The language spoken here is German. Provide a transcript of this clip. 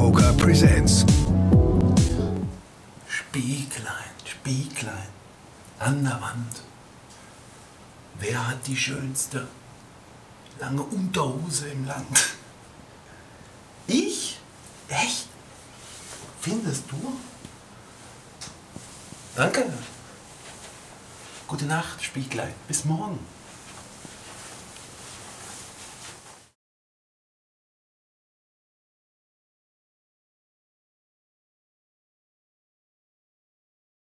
Joker Presents. Spieglein, Spieglein an der Wand. Wer hat die schönste lange Unterhose im Land? Ich? Echt? Findest du? Danke. Gute Nacht, Spieglein. Bis morgen.